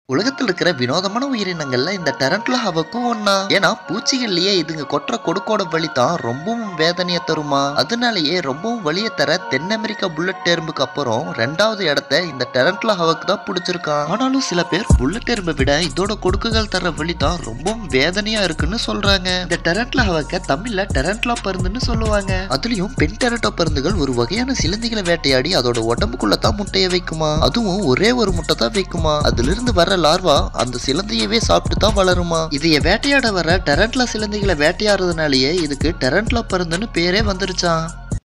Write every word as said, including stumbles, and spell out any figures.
உலகத்துல இருக்கிற வினோதமான உயிரினங்கள்ல இந்த டெரண்ட்லா ஹவக்கும் ஒண்ணா. ஏன்னா பூச்சிகள்லயே இதுங்க கொட்டுற கொடுக்கோட வலி தான் ரொம்பவும் வேதனையை தருமா. அதனாலேயே ரொம்பவும் வலியை தர தென் அமெரிக்கா புல்லட் எறும்புக்கு அப்புறம் ரெண்டாவது இடத்த இந்த டெரண்ட்லா ஹவக்கு தான் பிடிச்சிருக்கான். ஆனாலும் சில பேர் புல்லட் எறும்பை விட இதோட கொடுக்குகள் தர வலி தான் ரொம்பவும் வேதனையா இருக்குன்னு சொல்றாங்க. இந்த டெரண்ட்லா ஹவக்க தமிழ்ல டெரண்ட்லா பருந்துன்னு சொல்லுவாங்க. அதுலயும் பெண் டெரட்டோ பருந்துகள் ஒரு வகையான சிலந்திகளை வேட்டையாடி அதோட உடம்புக்குள்ள தான் முட்டையை வைக்குமா. அதுவும் ஒரே ஒரு முட்டை தான் வைக்குமா. அதுல இருந்து வர லார்வா அந்த சிலந்தியவே சாப்பிட்டு தான் வளருமா. இதைய வேட்டையாட வர டெரண்ட்லா சிலந்திகளை வேட்டையாடுறதுனாலயே இதுக்கு டெரண்ட்லா பருந்துன்னு பேரே வந்துருச்சான்.